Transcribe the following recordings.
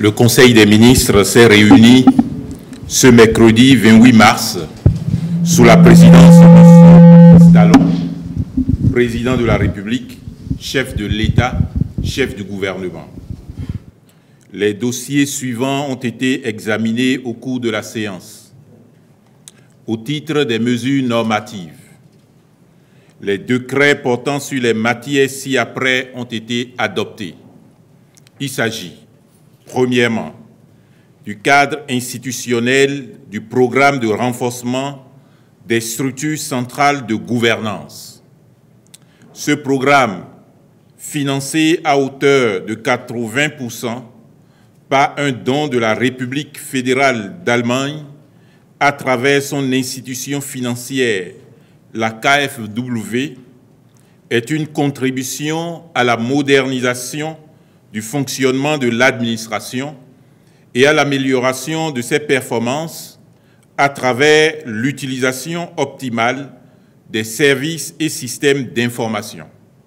Le Conseil des ministres s'est réuni ce mercredi 28 mars sous la présidence de M. Talon, président de la République, chef de l'État, chef du gouvernement. Les dossiers suivants ont été examinés au cours de la séance. Au titre des mesures normatives, les décrets portant sur les matières ci-après ont été adoptés. Il s'agit, premièrement, du cadre institutionnel du programme de renforcement des structures centrales de gouvernance. Ce programme, financé à hauteur de 80% par un don de la République fédérale d'Allemagne à travers son institution financière, la KfW, est une contribution à la modernisation du fonctionnement de l'administration et à l'amélioration de ses performances à travers l'utilisation optimale des services et systèmes d'information.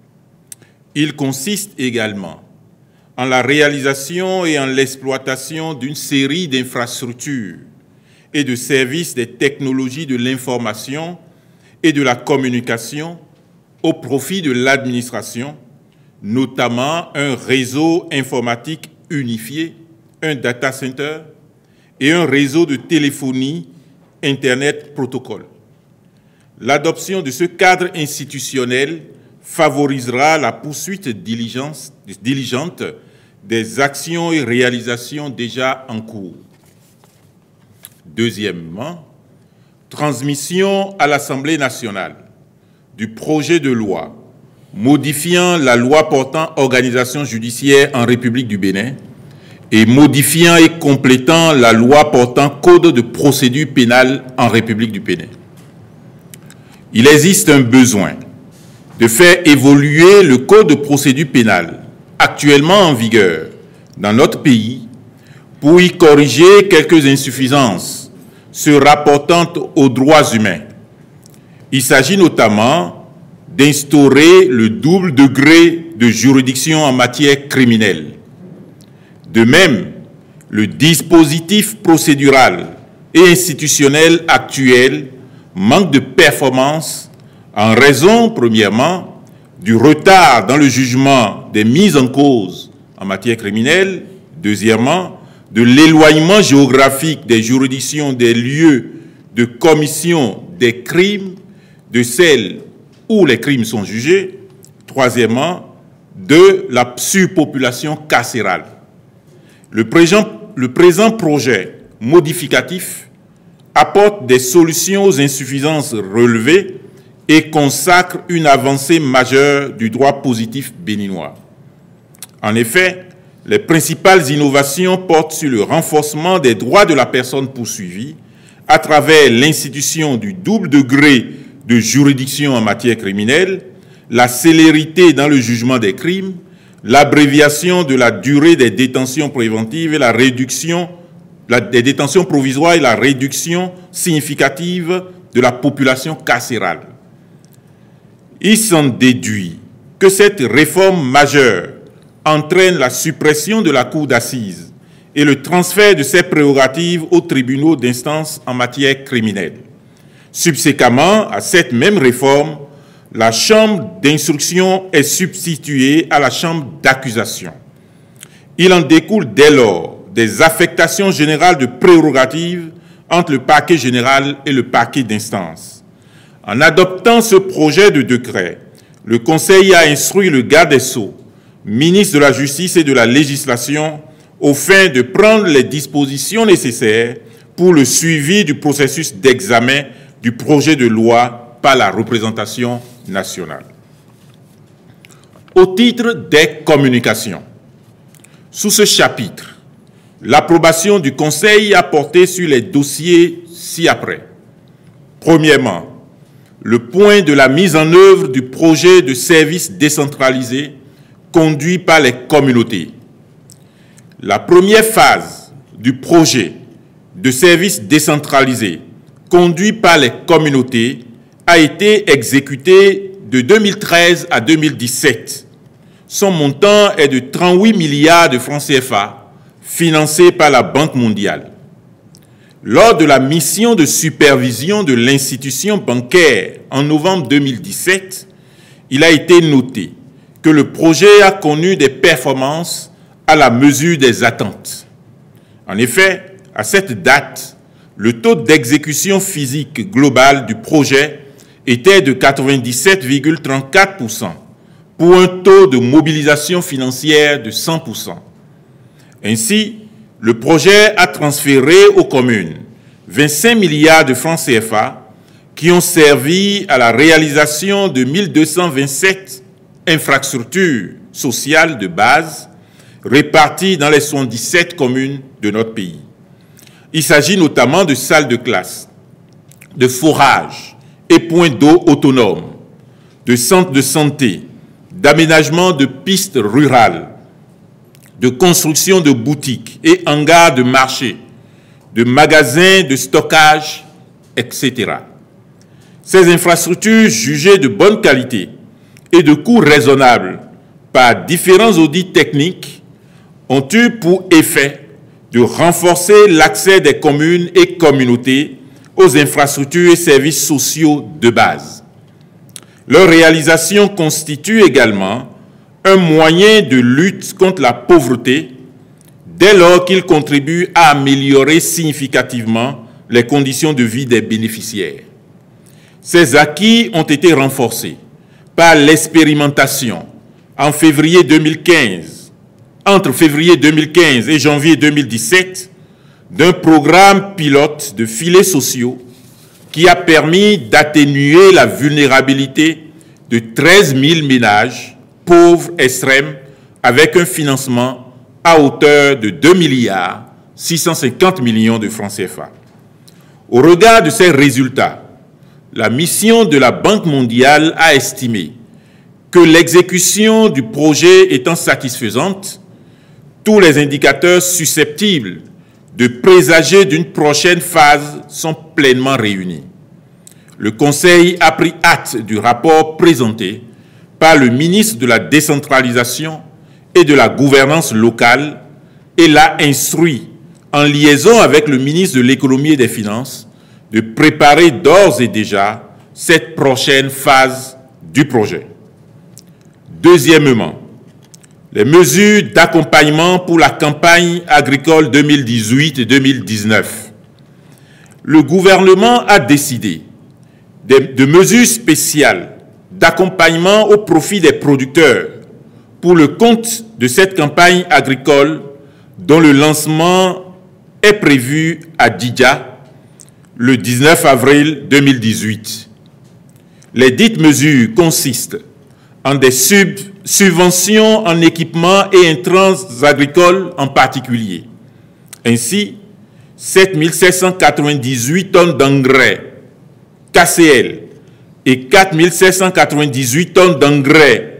Il consiste également en la réalisation et en l'exploitation d'une série d'infrastructures et de services des technologies de l'information et de la communication au profit de l'administration, notamment un réseau informatique unifié, un data center et un réseau de téléphonie Internet protocole. L'adoption de ce cadre institutionnel favorisera la poursuite diligente des actions et réalisations déjà en cours. Deuxièmement, transmission à l'Assemblée nationale du projet de loi modifiant la loi portant organisation judiciaire en République du Bénin et modifiant et complétant la loi portant code de procédure pénale en République du Bénin. Il existe un besoin de faire évoluer le code de procédure pénale actuellement en vigueur dans notre pays pour y corriger quelques insuffisances se rapportant aux droits humains. Il s'agit notamment d'instaurer le double degré de juridiction en matière criminelle. De même, le dispositif procédural et institutionnel actuel manque de performance en raison, premièrement, du retard dans le jugement des mises en cause en matière criminelle, deuxièmement, de l'éloignement géographique des juridictions des lieux de commission des crimes de celles où les crimes sont jugés, troisièmement, de la surpopulation carcérale. Le présent projet modificatif apporte des solutions aux insuffisances relevées et consacre une avancée majeure du droit positif béninois. En effet, les principales innovations portent sur le renforcement des droits de la personne poursuivie à travers l'institution du double degré de juridiction en matière criminelle, la célérité dans le jugement des crimes, l'abréviation de la durée des détentions préventives et la réduction des détentions provisoires et la réduction significative de la population carcérale. Il s'en déduit que cette réforme majeure entraîne la suppression de la cour d'assises et le transfert de ses prérogatives aux tribunaux d'instance en matière criminelle. Subséquemment à cette même réforme, la chambre d'instruction est substituée à la chambre d'accusation. Il en découle dès lors des affectations générales de prérogatives entre le parquet général et le parquet d'instance. En adoptant ce projet de décret, le Conseil a instruit le garde des Sceaux, ministre de la Justice et de la Législation, aux fins de prendre les dispositions nécessaires pour le suivi du processus d'examen du projet de loi par la représentation nationale. Au titre des communications, sous ce chapitre, l'approbation du Conseil a porté sur les dossiers ci-après. Premièrement, le point de la mise en œuvre du projet de service décentralisé conduit par les communautés. La première phase du projet de service décentralisé conduit par les communautés a été exécutée de 2013 à 2017. Son montant est de 38 milliards de francs CFA, financé par la Banque mondiale. Lors de la mission de supervision de l'institution bancaire en novembre 2017, il a été noté que le projet a connu des performances à la mesure des attentes. En effet, à cette date, le taux d'exécution physique global du projet était de 97,34% pour un taux de mobilisation financière de 100%. Ainsi, le projet a transféré aux communes 25 milliards de francs CFA qui ont servi à la réalisation de 1227 infrastructures sociales de base réparties dans les 77 communes de notre pays. Il s'agit notamment de salles de classe, de forages et points d'eau autonomes, de centres de santé, d'aménagement de pistes rurales, de construction de boutiques et hangars de marché, de magasins de stockage, etc. Ces infrastructures jugées de bonne qualité et de coût raisonnable par différents audits techniques ont eu pour effet de renforcer l'accès des communes et communautés aux infrastructures et services sociaux de base. Leur réalisation constitue également un moyen de lutte contre la pauvreté dès lors qu'il contribue à améliorer significativement les conditions de vie des bénéficiaires. Ces acquis ont été renforcés par l'expérimentation en février 2015, entre février 2015 et janvier 2017, d'un programme pilote de filets sociaux qui a permis d'atténuer la vulnérabilité de 13 000 ménages pauvres extrêmes avec un financement à hauteur de 2 milliards 650 millions de francs CFA. Au regard de ces résultats, la mission de la Banque mondiale a estimé que l'exécution du projet étant satisfaisante, tous les indicateurs susceptibles de présager d'une prochaine phase sont pleinement réunis. Le Conseil a pris acte du rapport présenté par le ministre de la Décentralisation et de la Gouvernance locale et l'a instruit, en liaison avec le ministre de l'Économie et des Finances, de préparer d'ores et déjà cette prochaine phase du projet. Deuxièmement, les mesures d'accompagnement pour la campagne agricole 2018 et 2019. Le gouvernement a décidé de mesures spéciales d'accompagnement au profit des producteurs pour le compte de cette campagne agricole dont le lancement est prévu à Didja le 19 avril 2018. Les dites mesures consistent en des subventions en équipements et intrants agricoles en particulier. Ainsi, 7 798 tonnes d'engrais KCL et 4 798 tonnes d'engrais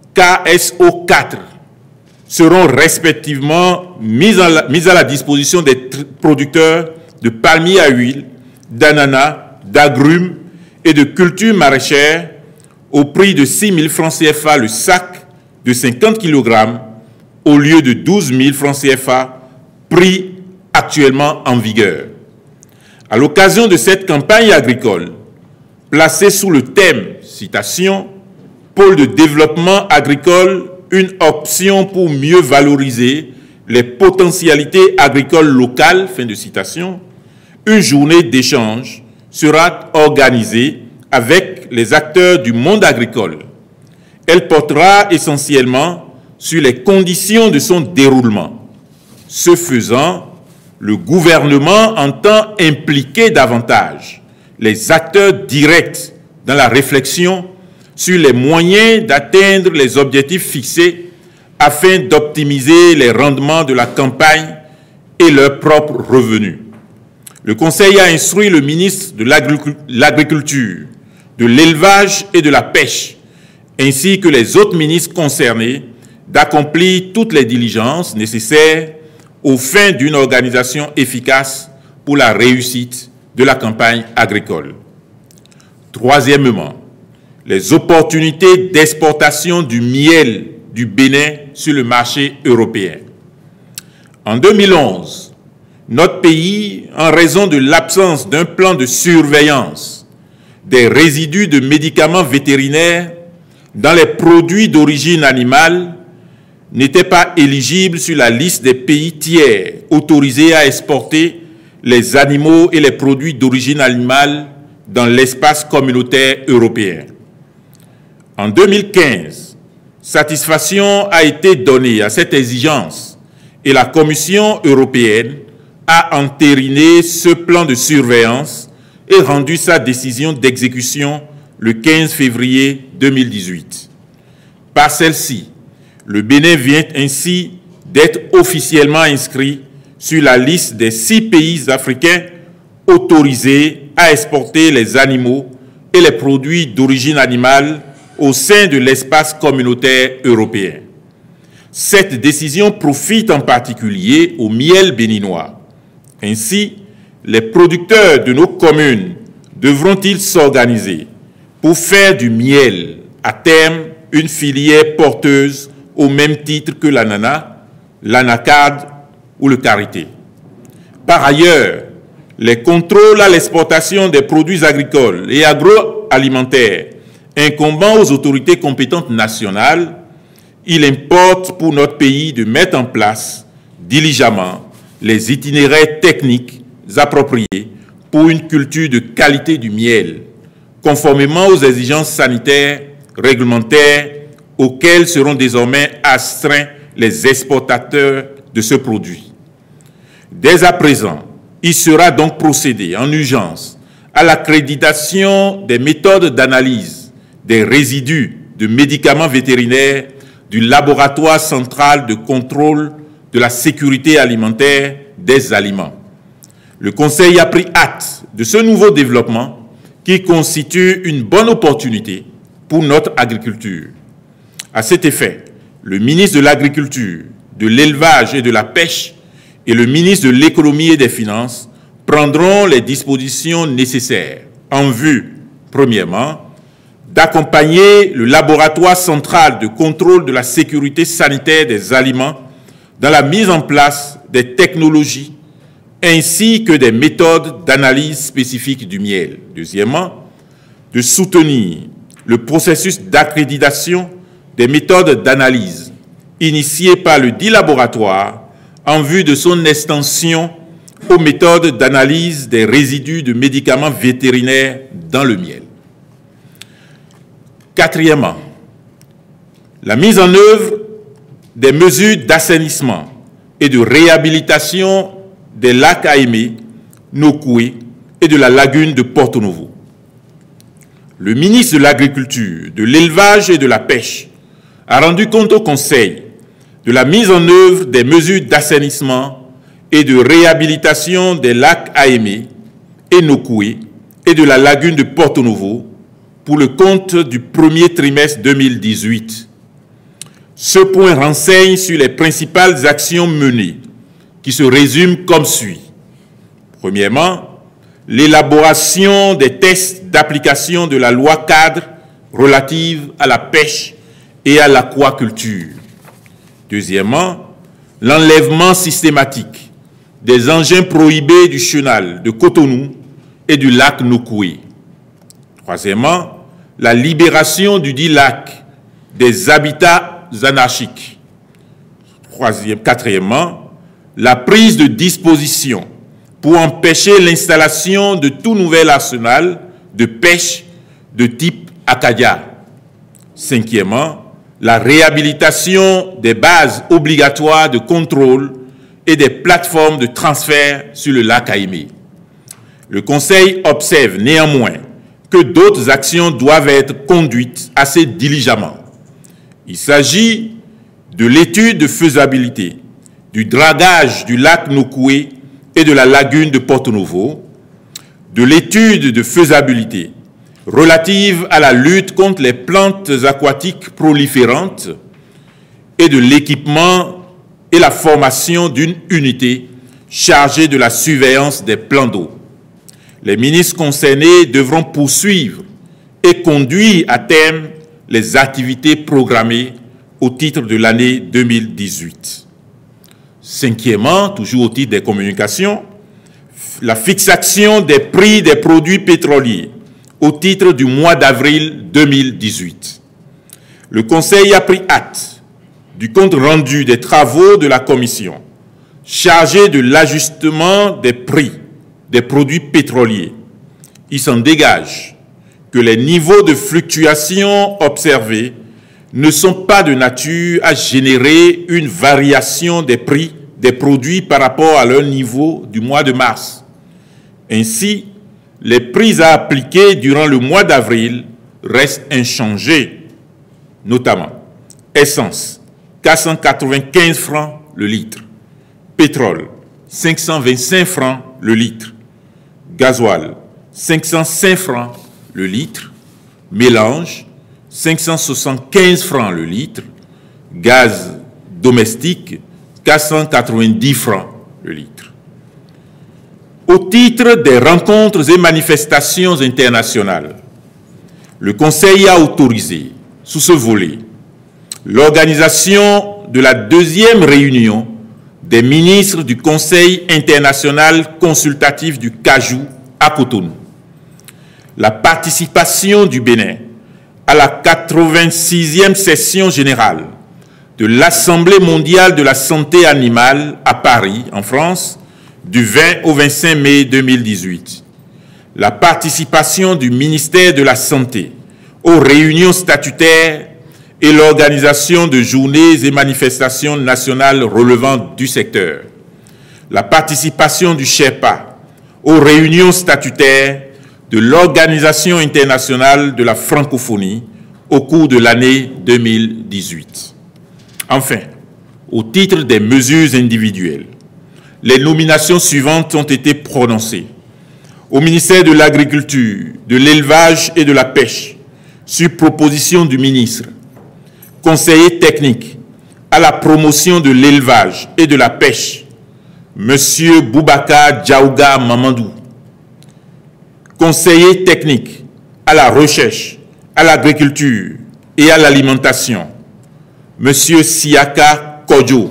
KSO4 seront respectivement mises à la disposition des producteurs de palmiers à huile, d'ananas, d'agrumes et de cultures maraîchères au prix de 6 000 francs CFA le sac de 50 kg au lieu de 12 000 francs CFA, prix actuellement en vigueur. À l'occasion de cette campagne agricole, placée sous le thème, citation, « Pôle de développement agricole, une option pour mieux valoriser les potentialités agricoles locales », fin de citation, une journée d'échange sera organisée avec les acteurs du monde agricole. Elle portera essentiellement sur les conditions de son déroulement. Ce faisant, le gouvernement entend impliquer davantage les acteurs directs dans la réflexion sur les moyens d'atteindre les objectifs fixés afin d'optimiser les rendements de la campagne et leurs propres revenus. Le Conseil a instruit le ministre de l'Agriculture, de l'Élevage et de la Pêche, ainsi que les autres ministres concernés, d'accomplir toutes les diligences nécessaires aux fins d'une organisation efficace pour la réussite de la campagne agricole. Troisièmement, les opportunités d'exportation du miel du Bénin sur le marché européen. En 2011, notre pays, en raison de l'absence d'un plan de surveillance des résidus de médicaments vétérinaires dans les produits d'origine animale, n'était pas éligible sur la liste des pays tiers autorisés à exporter les animaux et les produits d'origine animale dans l'espace communautaire européen. En 2015, satisfaction a été donnée à cette exigence et la Commission européenne a entériné ce plan de surveillance et rendu sa décision d'exécution le 15 février 2018. Par celle-ci, le Bénin vient ainsi d'être officiellement inscrit sur la liste des 6 pays africains autorisés à exporter les animaux et les produits d'origine animale au sein de l'espace communautaire européen. Cette décision profite en particulier au miel béninois. Ainsi, les producteurs de nos communes devront-ils s'organiser pour faire du miel, à terme, une filière porteuse au même titre que l'ananas, l'anacarde ou le karité. Par ailleurs, les contrôles à l'exportation des produits agricoles et agroalimentaires incombant aux autorités compétentes nationales, il importe pour notre pays de mettre en place diligemment les itinéraires techniques appropriés pour une culture de qualité du miel, conformément aux exigences sanitaires, réglementaires, auxquelles seront désormais astreints les exportateurs de ce produit. Dès à présent, il sera donc procédé en urgence à l'accréditation des méthodes d'analyse des résidus de médicaments vétérinaires du laboratoire central de contrôle de la sécurité alimentaire des aliments. Le Conseil a pris acte de ce nouveau développement qui constitue une bonne opportunité pour notre agriculture. À cet effet, le ministre de l'Agriculture, de l'Élevage et de la Pêche et le ministre de l'Économie et des Finances prendront les dispositions nécessaires en vue, premièrement, d'accompagner le laboratoire central de contrôle de la sécurité sanitaire des aliments dans la mise en place des technologies ainsi que des méthodes d'analyse spécifiques du miel. Deuxièmement, de soutenir le processus d'accréditation des méthodes d'analyse initiées par le dit laboratoire en vue de son extension aux méthodes d'analyse des résidus de médicaments vétérinaires dans le miel. Quatrièmement, la mise en œuvre des mesures d'assainissement et de réhabilitation des lacs Aimé, Nokoué et de la lagune de Porto Novo. Le ministre de l'Agriculture, de l'Élevage et de la Pêche a rendu compte au Conseil de la mise en œuvre des mesures d'assainissement et de réhabilitation des lacs Aimé et Nokoué et de la lagune de Porto Novo pour le compte du premier trimestre 2018. Ce point renseigne sur les principales actions menées, qui se résument comme suit. Premièrement, l'élaboration des tests d'application de la loi cadre relative à la pêche et à l'aquaculture. Deuxièmement, l'enlèvement systématique des engins prohibés du chenal de Cotonou et du lac Nokoué. Troisièmement, la libération du dit lac des habitats anarchiques. Quatrièmement, la prise de dispositions pour empêcher l'installation de tout nouvel arsenal de pêche de type Acadia. Cinquièmement, la réhabilitation des bases obligatoires de contrôle et des plateformes de transfert sur le lac Aimé. Le Conseil observe néanmoins que d'autres actions doivent être conduites assez diligemment. Il s'agit de l'étude de faisabilité, du dragage du lac Nokoué et de la lagune de Porto Novo, de l'étude de faisabilité relative à la lutte contre les plantes aquatiques proliférantes et de l'équipement et la formation d'une unité chargée de la surveillance des plans d'eau. Les ministres concernés devront poursuivre et conduire à terme les activités programmées au titre de l'année 2018. Cinquièmement, toujours au titre des communications, la fixation des prix des produits pétroliers au titre du mois d'avril 2018. Le Conseil a pris acte du compte rendu des travaux de la Commission chargée de l'ajustement des prix des produits pétroliers. Il s'en dégage que les niveaux de fluctuation observés ne sont pas de nature à générer une variation des prix des produits par rapport à leur niveau du mois de mars. Ainsi, les prix à appliquer durant le mois d'avril restent inchangés, notamment essence, 495 francs le litre, pétrole, 525 francs le litre, gasoil, 505 francs le litre, mélange, 575 francs le litre, gaz domestique, 490 francs le litre. Au titre des rencontres et manifestations internationales, le Conseil a autorisé, sous ce volet, l'organisation de la deuxième réunion des ministres du Conseil international consultatif du Cajou à Cotonou, la participation du Bénin à la 86e session générale de l'Assemblée mondiale de la santé animale à Paris, en France, du 20 au 25 mai 2018. La participation du ministère de la Santé aux réunions statutaires et l'organisation de journées et manifestations nationales relevant du secteur. La participation du Sherpa aux réunions statutaires de l'Organisation internationale de la francophonie au cours de l'année 2018. Enfin, au titre des mesures individuelles, les nominations suivantes ont été prononcées. Au ministère de l'Agriculture, de l'Élevage et de la Pêche, sur proposition du ministre, conseiller technique à la promotion de l'élevage et de la pêche, M. Boubacar Djaouga Mamadou. Conseiller technique à la recherche, à l'agriculture et à l'alimentation, M. Siaka Kodjo.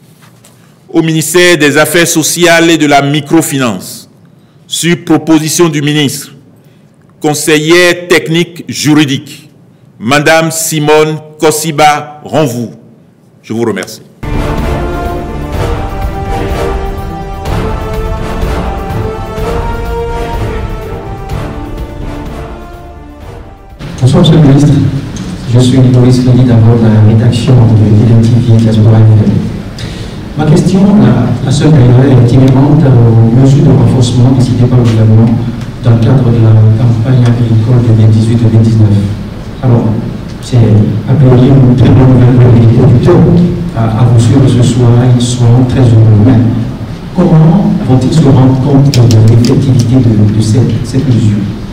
Au ministère des Affaires sociales et de la microfinance, sur proposition du ministre, conseillère technique juridique, Madame Simone Kossiba Ronvou. Je vous remercie. Bonsoir, Monsieur le Ministre. Je suis Nicolas Lili, d'abord de la rédaction de l'IDENTIFI Diaspora Nouvelle. Ma question, la seule d'ailleurs, est inhérente aux mesures de renforcement décidées par le gouvernement dans le cadre de la campagne agricole 2018-2019. Alors, c'est a priori une très bonne nouvelle pour les producteurs. À vous suivre ce soir, ils sont très heureux. Mais comment vont-ils se rendre compte de l'effectivité de cette mesure?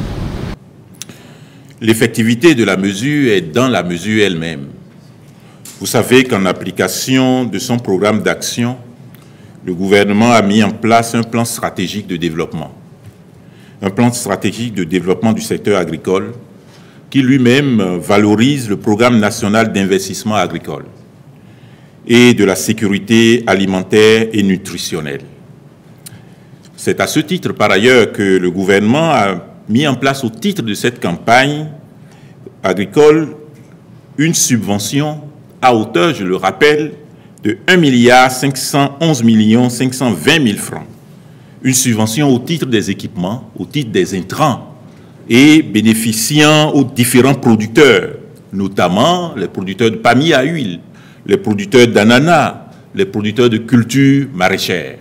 L'effectivité de la mesure est dans la mesure elle-même. Vous savez qu'en application de son programme d'action, le gouvernement a mis en place un plan stratégique de développement. Un plan stratégique de développement du secteur agricole qui lui-même valorise le programme national d'investissement agricole et de la sécurité alimentaire et nutritionnelle. C'est à ce titre, par ailleurs, que le gouvernement a mis en place au titre de cette campagne agricole une subvention à hauteur, je le rappelle, de 1 511 520 000 francs. Une subvention au titre des équipements, au titre des intrants et bénéficiant aux différents producteurs, notamment les producteurs de palmiers à huile, les producteurs d'ananas, les producteurs de cultures maraîchères.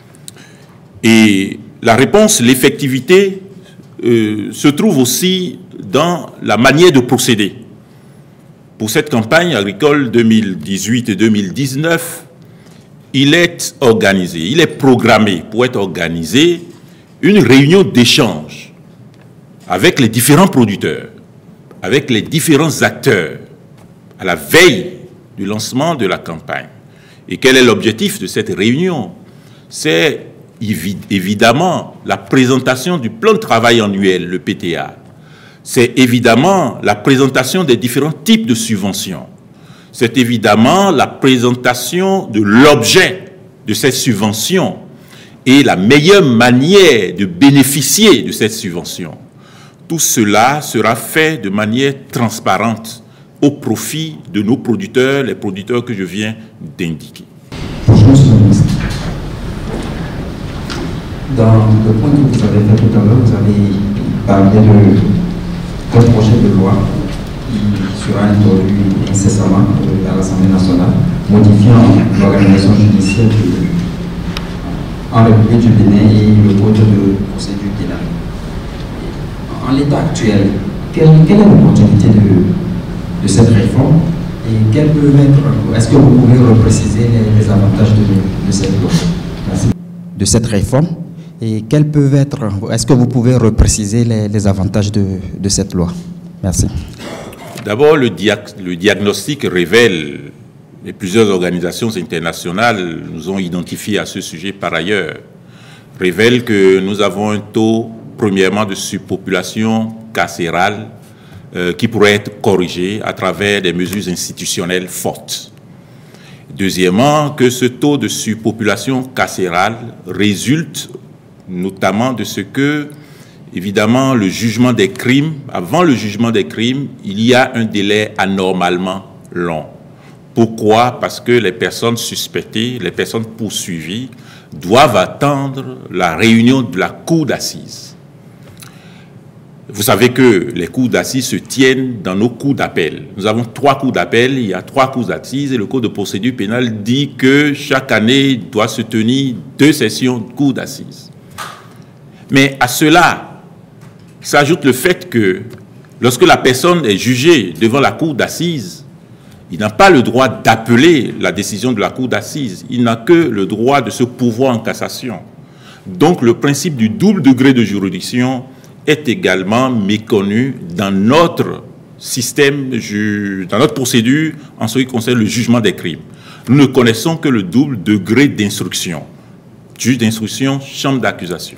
Et la réponse, l'effectivité, se trouve aussi dans la manière de procéder. Pour cette campagne agricole 2018 et 2019, il est organisé, il est programmé pour être organisé une réunion d'échange avec les différents producteurs, avec les différents acteurs, à la veille du lancement de la campagne. Et quel est l'objectif de cette réunion? C'est évidemment la présentation du plan de travail annuel, le PTA. C'est évidemment la présentation des différents types de subventions. C'est évidemment la présentation de l'objet de cette subvention et la meilleure manière de bénéficier de cette subvention. Tout cela sera fait de manière transparente au profit de nos producteurs, les producteurs que je viens d'indiquer. Dans le point que vous avez fait tout à l'heure, vous avez parlé d'un projet de loi qui sera introduit incessamment à l'Assemblée nationale, modifiant l'organisation judiciaire en République du Bénin et le code de procédure pénale. En l'état actuel, quelle est l'opportunité de cette réforme et quels peuvent être, est-ce que vous pouvez repréciser les avantages de cette loi? Merci. De cette réforme et quels peuvent être, est-ce que vous pouvez repréciser les avantages de cette loi? Merci. D'abord, le diagnostic révèle, et plusieurs organisations internationales nous ont identifié à ce sujet par ailleurs, révèle que nous avons un taux, premièrement, de surpopulation carcérale qui pourrait être corrigé à travers des mesures institutionnelles fortes. Deuxièmement, que ce taux de surpopulation carcérale résulte notamment de ce que, évidemment, le jugement des crimes, avant le jugement des crimes, il y a un délai anormalement long. Pourquoi? Parce que les personnes suspectées, les personnes poursuivies, doivent attendre la réunion de la cour d'assises. Vous savez que les cours d'assises se tiennent dans nos cours d'appel. Nous avons 3 cours d'appel, il y a 3 cours d'assises et le code de procédure pénale dit que chaque année doit se tenir 2 sessions de cours d'assises. Mais à cela s'ajoute le fait que lorsque la personne est jugée devant la cour d'assises, il n'a pas le droit d'appeler la décision de la cour d'assises. Il n'a que le droit de se pourvoir en cassation. Donc le principe du double degré de juridiction est également méconnu dans notre système, dans notre procédure en ce qui concerne le jugement des crimes. Nous ne connaissons que le double degré d'instruction. Juge d'instruction, chambre d'accusation.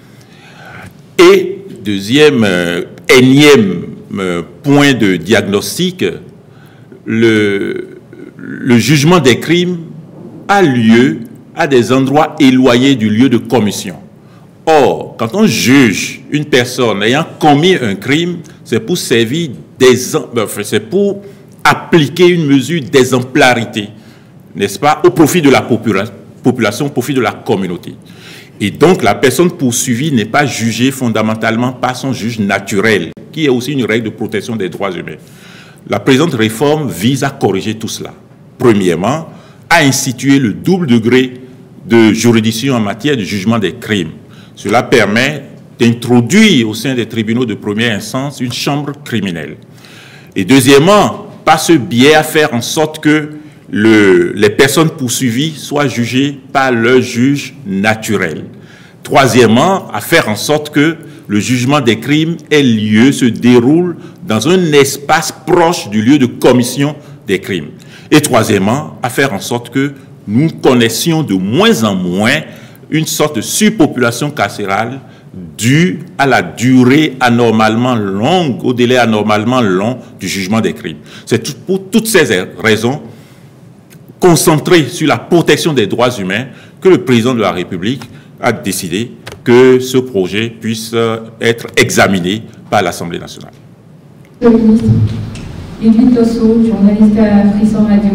Et deuxième, énième point de diagnostic, le jugement des crimes a lieu à des endroits éloignés du lieu de commission. Or, quand on juge une personne ayant commis un crime, c'est pour servir c'est pour appliquer une mesure d'exemplarité, n'est-ce pas, au profit de la population, au profit de la communauté. Et donc, la personne poursuivie n'est pas jugée fondamentalement par son juge naturel, qui est aussi une règle de protection des droits humains. La présente réforme vise à corriger tout cela. Premièrement, à instituer le double degré de juridiction en matière de jugement des crimes. Cela permet d'introduire au sein des tribunaux de première instance une chambre criminelle. Et deuxièmement, par ce biais, à faire en sorte que les personnes poursuivies soient jugées par leur juge naturel. Troisièmement, à faire en sorte que le jugement des crimes ait lieu, se déroule dans un espace proche du lieu de commission des crimes. Et troisièmement, à faire en sorte que nous connaissions de moins en moins une sorte de surpopulation carcérale due à la durée anormalement longue, au délai anormalement long du jugement des crimes. C'est pour toutes ces raisons, concentré sur la protection des droits humains, que le président de la République a décidé que ce projet puisse être examiné par l'Assemblée nationale. Monsieur le ministre, Edwin Tosso, journaliste à Frisson Radio.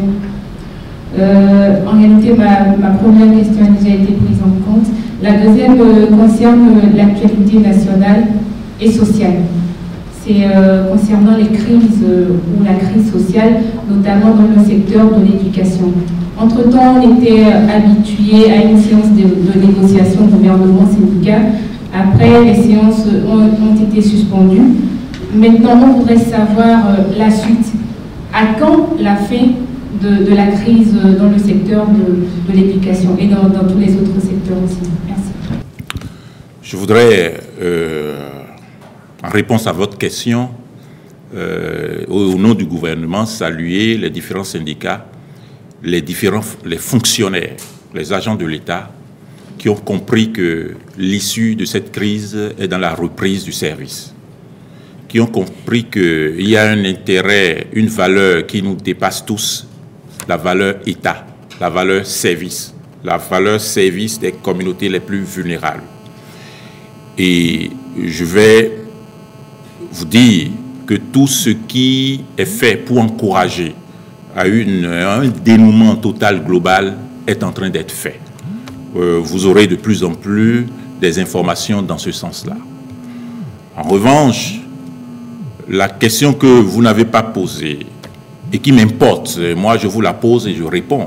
En réalité, ma première question a déjà été prise en compte. La deuxième concerne l'actualité nationale et sociale. C'est concernant les crises ou la crise sociale, notamment dans le secteur de l'éducation. Entre-temps, on était habitué à une séance de négociation gouvernement-syndicat. Après, les séances ont été suspendues. Maintenant, on voudrait savoir la suite. À quand la fin de la crise dans le secteur de l'éducation et dans tous les autres secteurs aussi? Merci. Je voudrais, en réponse à votre question, au nom du gouvernement, saluer les différents syndicats, les fonctionnaires, les agents de l'État qui ont compris que l'issue de cette crise est dans la reprise du service, qui ont compris qu'il y a un intérêt, une valeur qui nous dépasse tous, la valeur État, la valeur service. la valeur service des communautés les plus vulnérables. Et je vais vous dire que tout ce qui est fait pour encourager à un dénouement total global est en train d'être fait. Vous aurez de plus en plus des informations dans ce sens-là. En revanche, la question que vous n'avez pas posée et qui m'importe, moi je vous la pose et je réponds.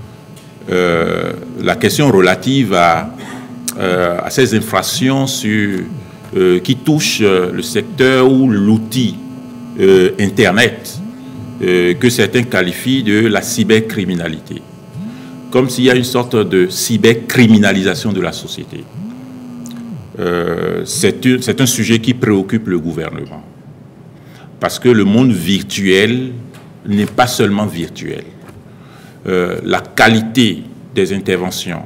La question relative à ces infractions qui touchent le secteur ou l'outil Internet que certains qualifient de la cybercriminalité. Comme s'il y a une sorte de cybercriminalisation de la société. C'est un sujet qui préoccupe le gouvernement. Parce que le monde virtuel n'est pas seulement virtuel. La qualité des interventions,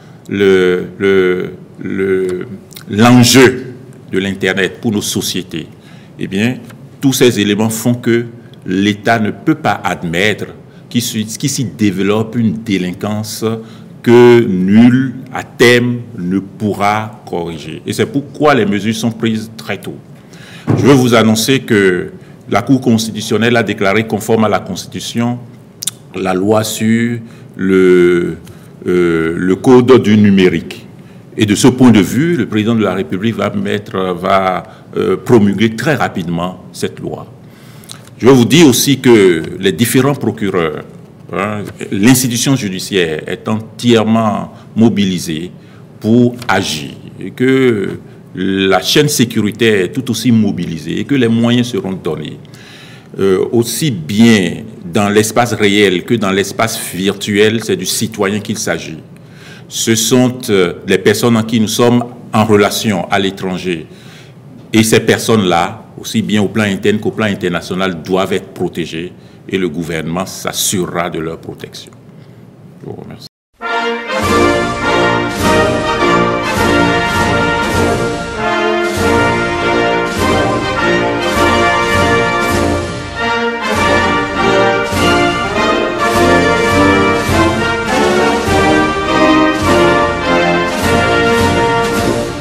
l'enjeu de l'Internet pour nos sociétés, eh bien, tous ces éléments font que l'État ne peut pas admettre qu'il s'y développe une délinquance que nul, à terme, ne pourra corriger. Et c'est pourquoi les mesures sont prises très tôt. Je veux vous annoncer que la Cour constitutionnelle a déclaré conforme à la Constitution la loi sur le code du numérique. Et de ce point de vue, le président de la République va promulguer très rapidement cette loi. Je veux vous dire aussi que les différents procureurs, l'institution judiciaire est entièrement mobilisée pour agir, et que la chaîne sécuritaire est tout aussi mobilisée, et que les moyens seront donnés, aussi bien dans l'espace réel que dans l'espace virtuel. C'est du citoyen qu'il s'agit. Ce sont les personnes en qui nous sommes en relation à l'étranger. Et ces personnes-là, aussi bien au plan interne qu'au plan international, doivent être protégées et le gouvernement s'assurera de leur protection. Je vous remercie.